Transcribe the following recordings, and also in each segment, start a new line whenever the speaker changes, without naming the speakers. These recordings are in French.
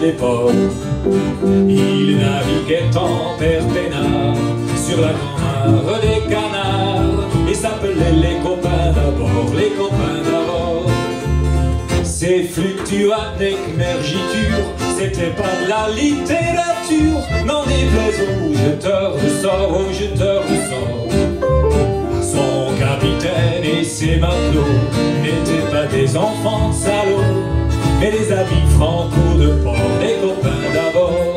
des ports. Il naviguait en père peinard sur la grand-mare des canards et s'appelait les copains d'abord, les copains d'abord. Ces fluctuates mergitures, c'était pas de la littérature, n'en déplaise aux jeteurs de sorts, aux jeteurs de sorts. Son capitaine et ses matelots n'étaient pas des enfants de salauds, mais des amis franco de port, des copains d'abord.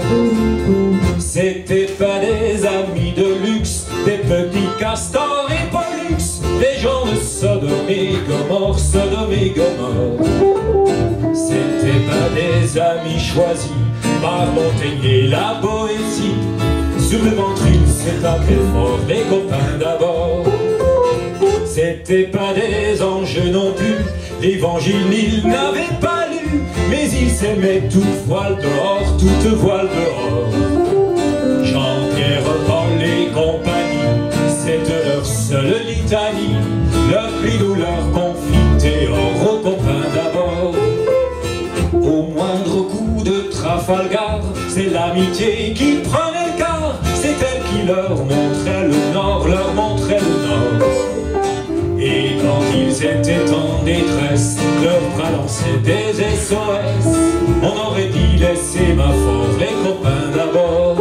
C'était pas des amis de luxe, des petits castors et pollux, des gens de Sodome et Gomorrhe, Sodome et Gomorrhe. C'était pas des amis choisis par Montaigne et la Boétie. Sur le ventre il s'est appelé fort, les copains d'abord. C'était pas des anges non plus, l'évangile il n'avait pas lu, mais ils s'aimaient toute voile dehors, toute voile dehors. Jean-Pierre, Paul et compagnie, c'était leur seule litanie, leur cri ou leur confiteor aux copains d'abord. Au moindre coup de Trafalgar, c'est l'amitié qui prenait le quart, c'est elle qui leur montrait le nord, leur montrait le nord. Et quand ils étaient en détresse, leur bras lançaient des SOS. On aurait dit laisser ma force, les copains d'abord.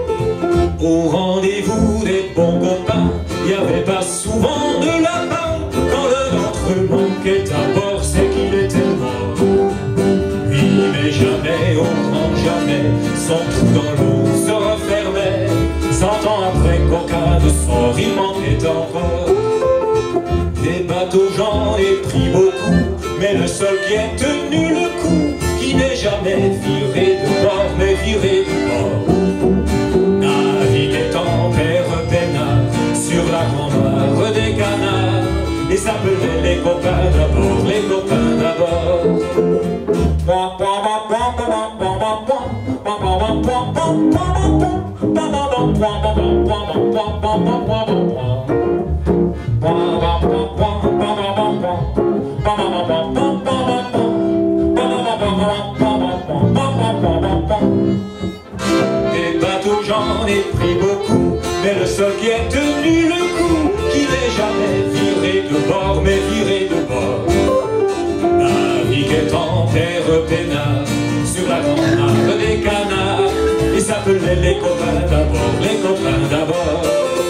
Au rendez-vous des bons copains, il n'y avait pas souvent de lapin. Quand l'un d'entre eux manquait à bord, c'est qu'il était mort. Oui, mais jamais, au grand jamais, son trou dans l'eau se refermait. 100 ans après qu'aucun de sort, il manquait encore. Des bateaux j'en ai pris beaucoup, mais le seul qui ait tenu le coup, qui n'est jamais viré de bord, mais viré de bord. Naviguait en père peinard sur la grand-mare des canards et s'appelait les copains d'abord, les copains d'abord. Des bateaux j'en ai pris beaucoup, mais le seul qui ait tenu le coup, qui n'est jamais viré de bord, mais viré de bord. Naviguait en père peinard sur la grand-mare des canards et s'appelait les copains d'abord, les copains d'abord.